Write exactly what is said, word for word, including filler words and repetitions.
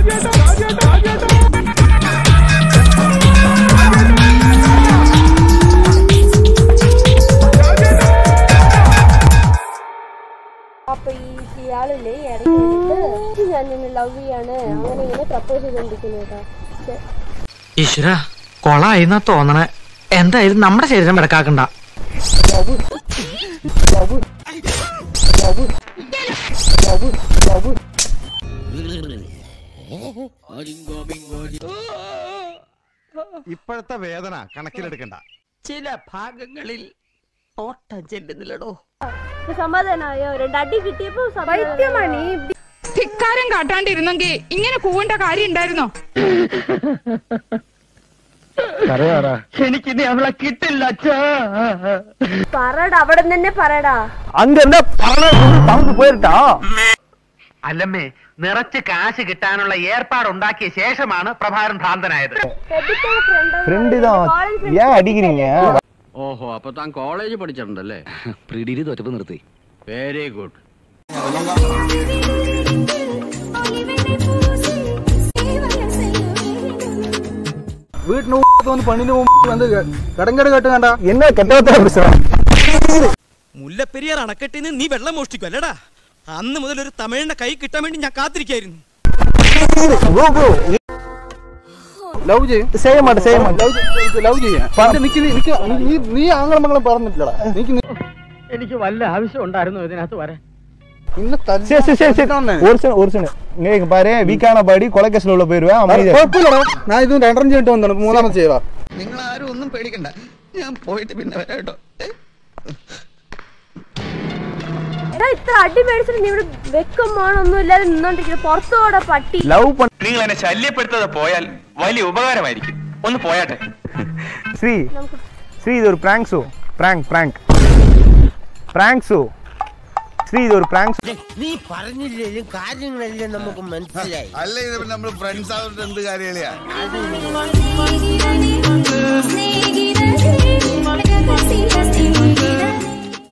അപ്പൊ ഇയാളില്ലേ ഇടയ്ക്ക് ഞാൻ നിന്നെ ലവ് ചെയ്യാണ് അങ്ങനെ ഇങ്ങനെ പ്രപ്പോസ് ചെയ്തോണ്ടിരിക്കുന്നു കേട്ടോ. ഈശ്വര കൊളായിന്നാ തോന്നണേ. എന്തായാലും നമ്മുടെ ശരീരം വിടക്കാക്കണ്ട. ഇപ്പോഴത്തെ വേദന കണക്കിലെടുക്കണ്ട. ചില ഭാഗങ്ങളിൽ ഓട്ടം ചെല്ലുന്നില്ലടോ. സമാധാനായോ? രണ്ടടി കിട്ടിയപ്പോ ധിക്കാരം കാട്ടാണ്ടിരുന്നെങ്കിൽ ഇങ്ങനെ കൂവേണ്ട കാര്യം ഉണ്ടായിരുന്നോ? എനിക്കിനി അവളെ കിട്ടില്ല. പറടാ, അവിടെ തന്നെ പറടാ. പോയിട്ടാ അല്ലമ്മേ, നിറച്ച് കാശ് കിട്ടാനുള്ള ഏർപ്പാടുണ്ടാക്കിയ ശേഷമാണ് പ്രഭാകരൻ ഭ്രാന്തനായത്. ഓഹോ, അപ്പൊ താൻ കോളേജ് പഠിച്ചിട്ടുണ്ടല്ലേ? പ്രീ ഡിഗ്രി തോറ്റപ്പോ നിർത്തി. Very good. വീട്ടിന് പണിന് വന്ന് കടങ്കട കേട്ട് കണ്ട എന്നെ കെട്ട മുല്ലപ്പെരിയാർ അണക്കെട്ടിന്ന് നീ വെള്ളം മോഷ്ടിക്കും അല്ലടാ. അന്ന് മുതൽ ഒരു തമിഴിന്റെ കൈ കിട്ടാൻ വേണ്ടി ഞാൻ കാത്തിരിക്കായിരുന്നു. ലവ് ചെയ്യും ലവ് ചെയ്യാൻ നീ ആങ്ങളമംഗളം പറഞ്ഞിട്ടില്ലടാ. എനിക്ക് വല്ല ആവശ്യം ഉണ്ടായിരുന്നു ഇതിനകത്ത് വരാൻ. ഞാൻ ഇത് രണ്ടരം ചെയ്തിട്ട് വന്നു. മൂന്നാമത് ചെയ്യുക. നിങ്ങൾ ആരും ഒന്നും പേടിക്കണ്ട, ഞാൻ പോയിട്ട് പിന്നെ വരാട്ടോ. ഇത്ര അടി മേടിച്ചിട്ട് നീ ഇവിടെ വെക്കുമ്പോഴൊന്നും ഇല്ലാതെ നിന്നോണ്ടിരിക്കുന്നത്. പുറത്തോടെ പട്ടി. ലവ് നിങ്ങൾ എന്നെ ശല്യപ്പെടുത്താതെ പോയാൽ വലിയ ഉപകാരമായിരിക്കും. ഒന്ന് പോയാട്ടെ. ശ്രീ ശ്രീ ഇതൊരു prank show. Prank prank prank show. Sree ഇതൊരു പ്രാങ്ക്. നീ പറഞ്ഞില്ലേലും കാര്യങ്ങളെല്ലാം നമുക്ക് മനസ്സിലായി. അല്ല, ഇത് നമ്മൾ ഫ്രണ്ട്സ് ആവുന്നത് എന്ത് കാര്യങ്ങളെയാ? സ്നേഹിതരേ